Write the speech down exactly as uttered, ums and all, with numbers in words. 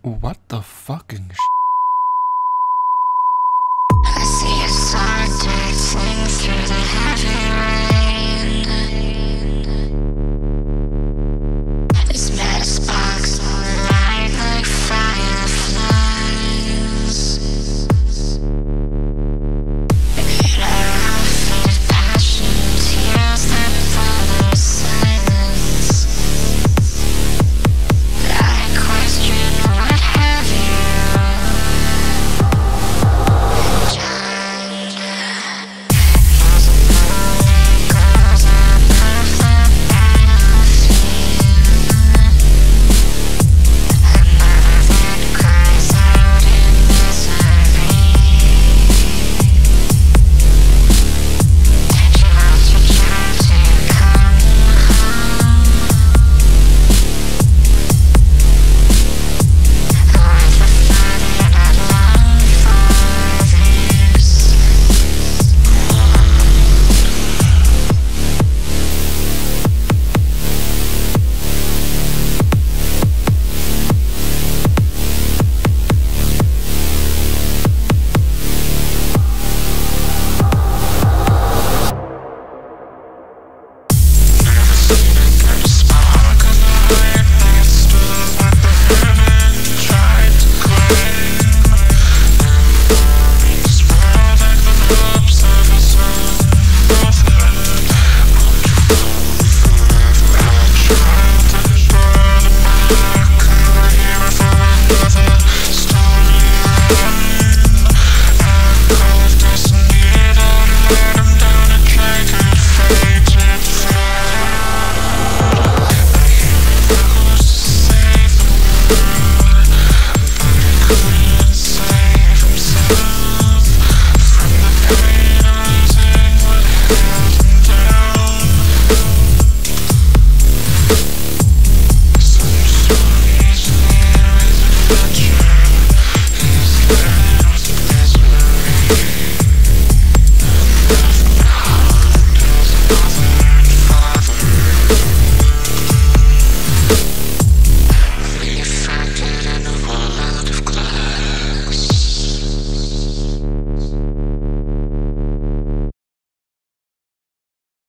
What the fucking sh**? I see a song dancing through the heavy rain. This matchbox alight like fireflies. In our outfit of passion, tears that follow silence. I question what have you done. As a morning goes above the battlefield, a mother that cries out in misery. She lost her child to come home. With a father not long for this. Never seen a good spark of light that stood when the heaven tried to climb. Memories were like the hopes of a soul both had. Won't you hold me forever? I tried to burn a mark, a hero for another.